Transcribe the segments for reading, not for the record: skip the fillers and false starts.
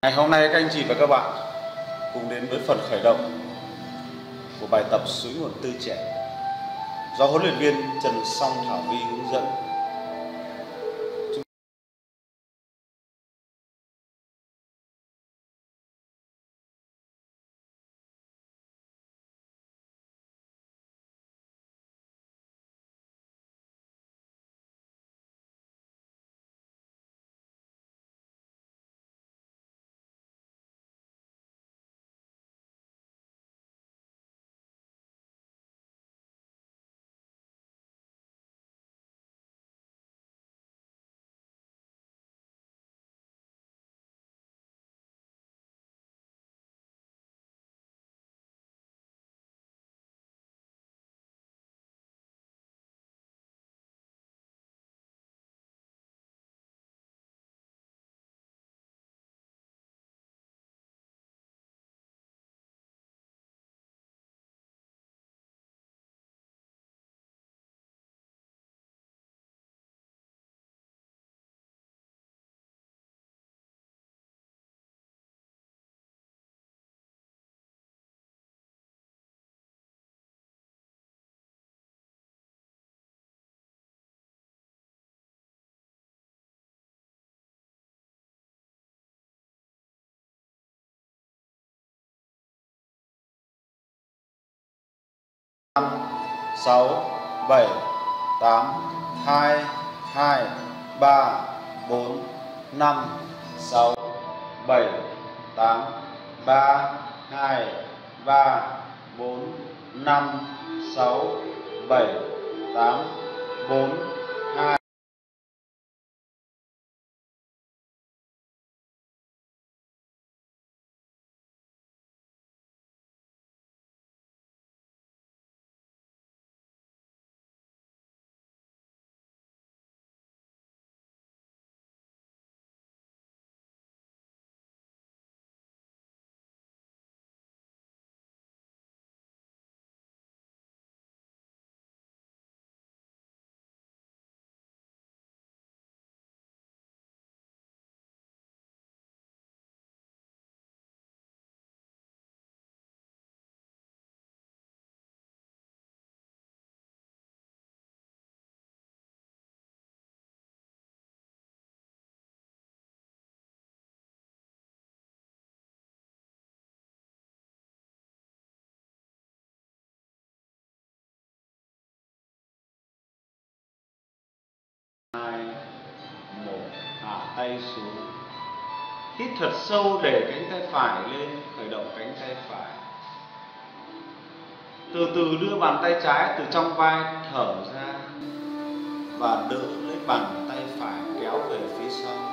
Ngày hôm nay các anh chị và các bạn cùng đến với phần khởi động của bài tập suối nguồn tư trẻ do huấn luyện viên Trần Song Thảo Vi hướng dẫn. Sáu, bảy, tám, hai, hai, ba, bốn, năm, sáu, bảy, tám, ba, hai, ba, bốn, năm, sáu, bảy, tám, bốn, hai. Một, hạ tay xuống. Hít thật sâu để cánh tay phải lên, khởi động cánh tay phải. Từ từ đưa bàn tay trái từ trong vai thở ra và đỡ lấy bàn tay phải kéo về phía sau.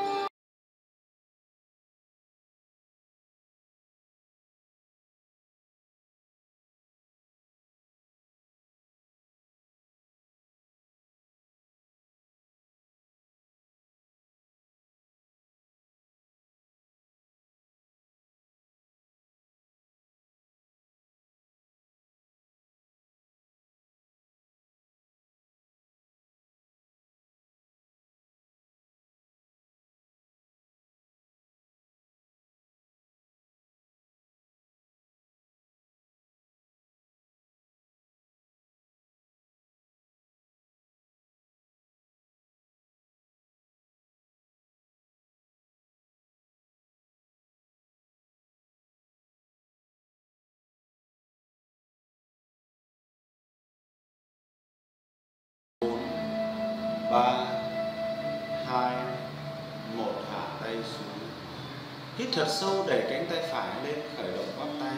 Ba, hai, một, hạ tay xuống. Hít thật sâu đẩy cánh tay phải lên, khởi động bắp tay.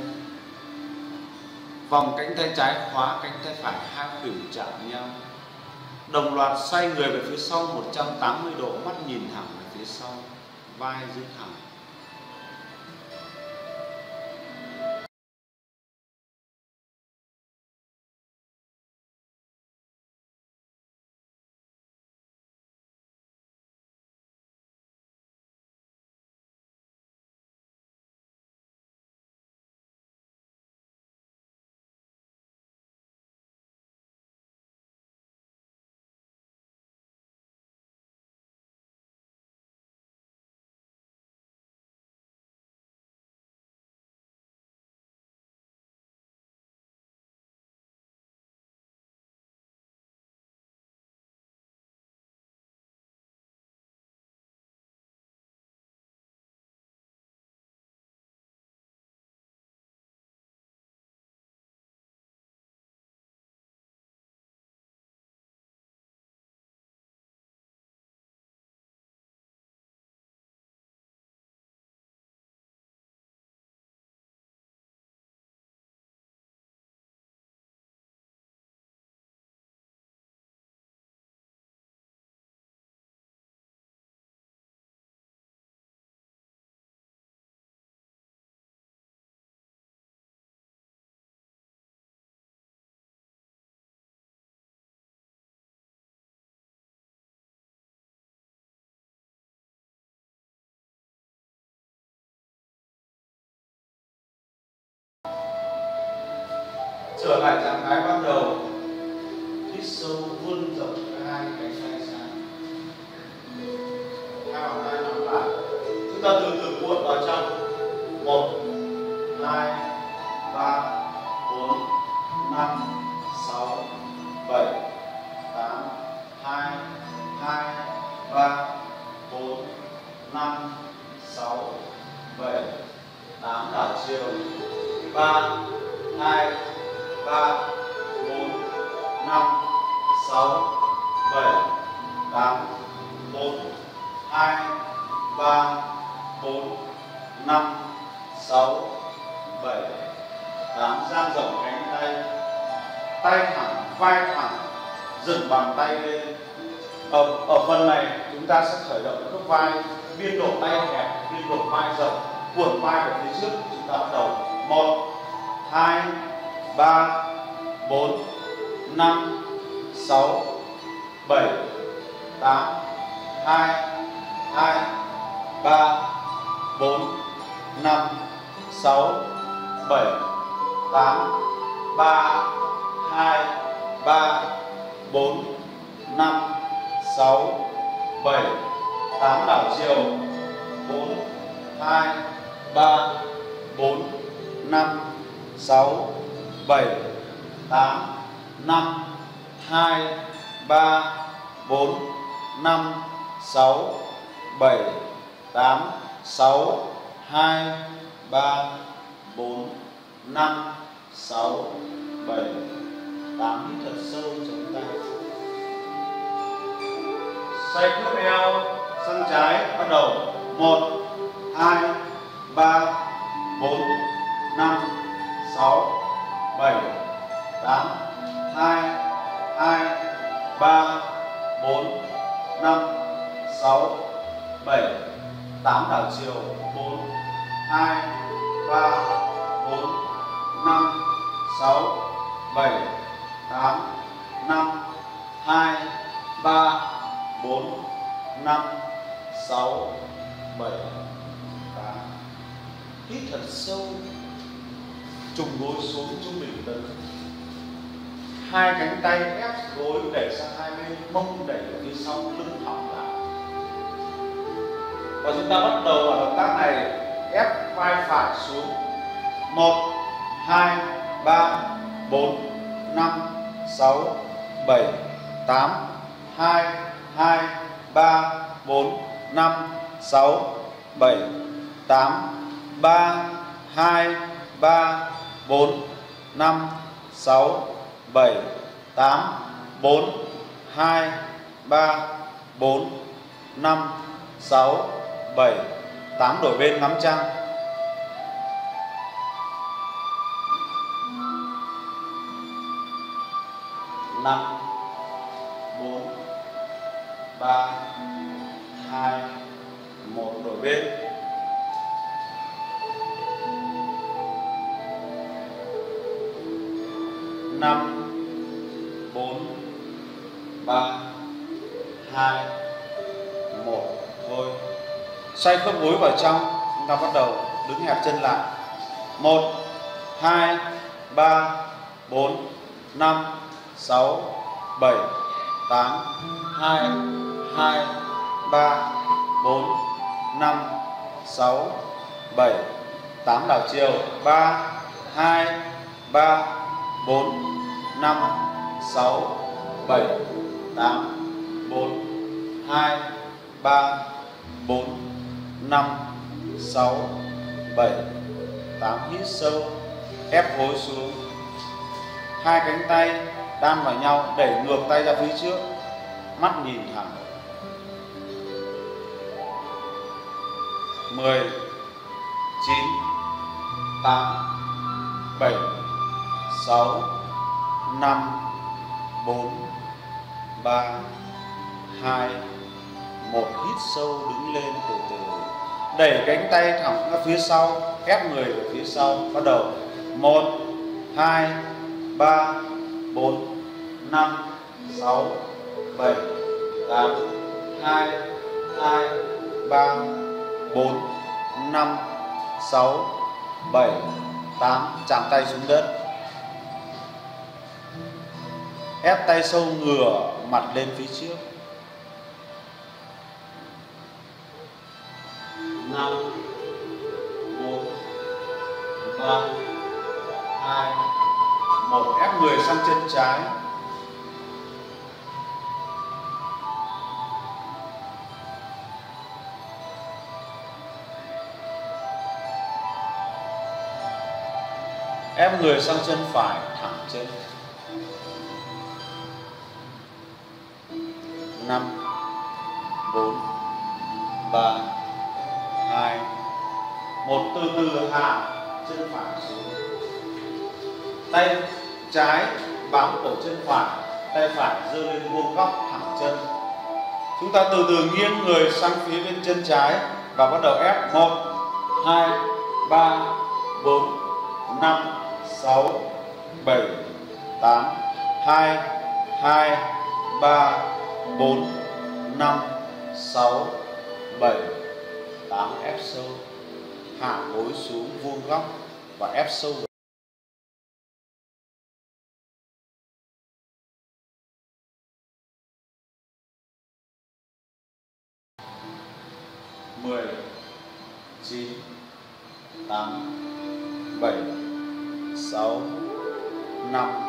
Vòng cánh tay trái khóa cánh tay phải, hai khuỷu chạm nhau. Đồng loạt xoay người về phía sau 180 độ, mắt nhìn thẳng về phía sau, vai giữ thẳng. Trở lại trạng thái ban đầu. Hít sâu, vươn rộng hai cánh tay ra. Hai bàn tay nằm lại. Chúng ta từ từ cuộn vào trong. 1, 2, 3, 4, 5, 6, 7, 8, 2, 2, 3, 4, 5, 6, 7, 8. Đảo chiều. 3, 2, 3, 4, 5, 6, 7, 8, 4, 2, 3, 4, 5, 6, 7, 8. Dang rộng cánh tay. Tay thẳng, vai thẳng, dựng bàn tay lên. Ở phần này chúng ta sẽ khởi động khớp vai, biên độ tay hẹp, biên độ vai rộng, cuộn vai về phía trước. Chúng ta bắt đầu. 1, 2, 3, 4, 5, 6, 7, 8, 2, 2, 3, 4, 5, 6, 7, 8, 3, 2, 3, 4, 5, 6, 7, 8. Đảo chiều. 4, 2, 3, 4, 5, 6, 7, 8, 5, 2, 3, 4, 5, 6, 7, 8, 6, 2, 3, 4, 5, 6, 7, 8. Hít thật sâu chống tay. Xoay khớp eo sang trái. Bắt đầu. 1, 2, 3, 4, 5, 6, 7, 8, 2, 2, 3, 4, 5, 6, 7, 8. Đảo chiều. 4, 2, 3, 4, 5, 6, 7, 8, 5, 2, 3, 4, 5, 6, 7, 8. Hít thật sâu. Trùng gối xuống trung bình tấn. Hai cánh tay ép gối đẩy sang hai bên, mông đẩy về phía sau, lưng thõng lại. Và chúng ta bắt đầu ở động tác này, ép vai phải xuống. 1, 2, 3, 4, 5, 6, 7, 8, 2, 2, 3, 4, 5, 6, 7, 8, 3, 2, 3, 4, 5, 6, 7, 8, 4, 2, 3, 4, 5, 6, 7, 8. Đổi bên ngắm trăng. Năm, 4, 3, 2, 1. Đổi bên. 5, 4, 3, 2, 1. Thôi. Xoay khớp gối vào trong. Chúng ta bắt đầu đứng hẹp chân lại. 1, 2, 3, 4, 5, 6, 7, 8, 2, 2, 3, 4, 5, 6, 7, 8. Đảo chiều. 3, 2, 3, 4, 5, 6, 7, 8, 4, 2, 3, 4, 5, 6, 7, 8. Hít sâu. Ép gối xuống. Hai cánh tay đan vào nhau, đẩy ngược tay ra phía trước, mắt nhìn thẳng. 10, 9, 8, 7, 6, 5, 4, 3, 2, 1. Hít sâu, đứng lên từ từ. Đẩy cánh tay thẳng ra phía sau, ép người về phía sau. Bắt đầu. 1, 2, 3, 4, 5, 6, 7, 8, 2, 2, 3, 4, 5, 6, 7, 8. Chạm tay xuống đất. Ép tay sâu, ngửa mặt lên phía trước. 5 4 3 2 1. Ép người sang chân trái. Ép người sang chân phải, thẳng chân. 5 4 3 2 1. Từ từ hạ chân phải xuống. Tay trái bám cổ chân phải, tay phải giơ lên vuông góc thẳng chân. Chúng ta từ từ nghiêng người sang phía bên chân trái và bắt đầu ép. 1 2 3 4 5 6 7 8 2 2 3 4 5 6 7 8. Ép sâu, hạ gối xuống vuông góc và ép sâu. 10 9 8 7 6 5.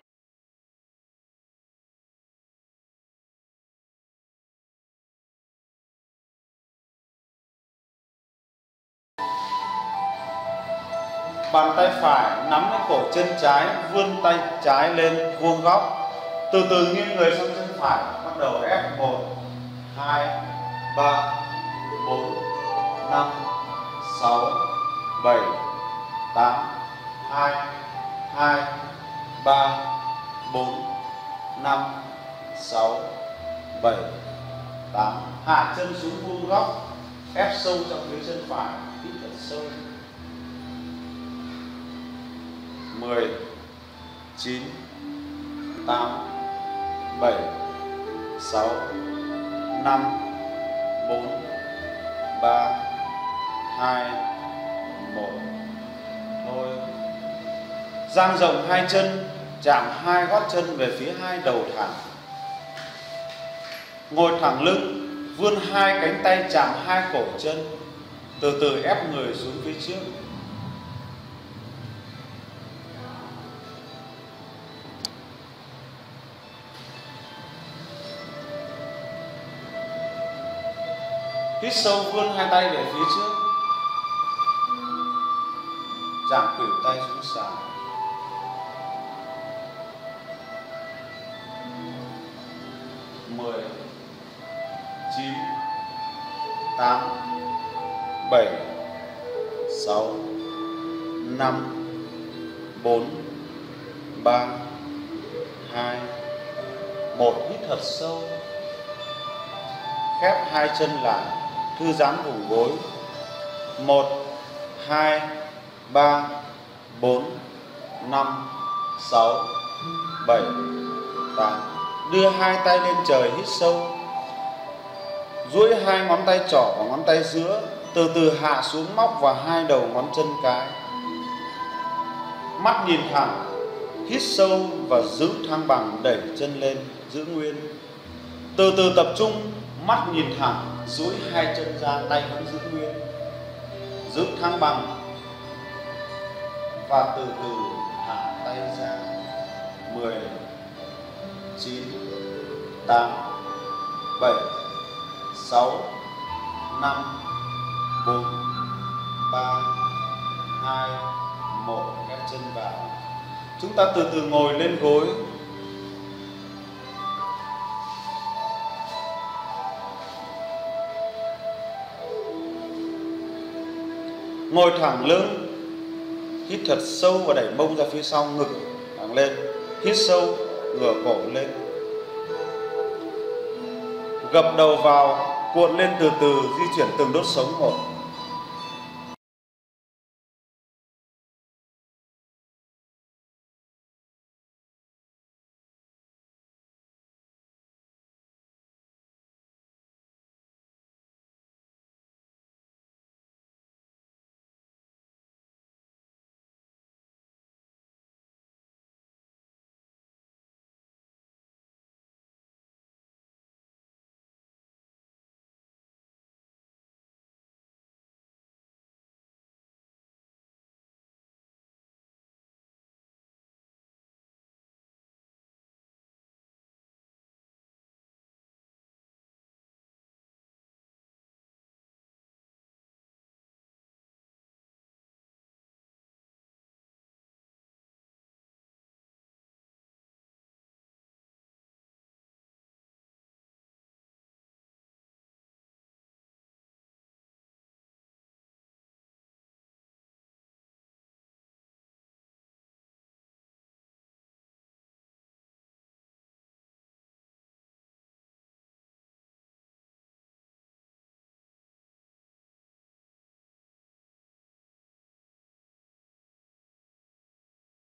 Bàn tay phải nắm lấy cổ chân trái, vươn tay trái lên vuông góc. Từ từ nghiêng người sang chân phải, bắt đầu ép. 1 2 3 4 5 6 7 8 2 2 3 4 5 6 7 8. Hạ chân xuống vuông góc, ép sâu trong phía chân phải, hít thật sâu. 10 9 8 7 6 5 4 3 2 1. Thôi. Dang rộng hai chân, chạm hai gót chân về phía hai đầu thẳng. Ngồi thẳng lưng, vươn hai cánh tay chạm hai cổ chân. Từ từ ép người xuống phía trước. Hít sâu, vươn hai tay về phía trước. Chạm khuỷu tay xuống sàn. 10 9 8 7 6 5 4 3 2 1. Hít thật sâu. Khép hai chân lại, thư giãn vùng gối. 1 2 3 4 5 6 7 8. Đưa hai tay lên trời, hít sâu. Duỗi hai ngón tay trỏ và ngón tay giữa, từ từ hạ xuống, móc vào hai đầu ngón chân cái. Mắt nhìn thẳng, hít sâu và giữ thăng bằng, đẩy chân lên, giữ nguyên. Từ từ tập trung, mắt nhìn thẳng, duỗi hai chân ra, tay vẫn giữ nguyên. Giữ thăng bằng và từ từ thả tay ra. 10 9 8 7 6 5 4 3 2 1. Ép chân vào. Chúng ta từ từ ngồi lên gối. Ngồi thẳng lưng, hít thật sâu và đẩy mông ra phía sau, ngực thẳng lên. Hít sâu, ngửa cổ lên. Gập đầu vào, cuộn lên từ từ, di chuyển từng đốt sống một.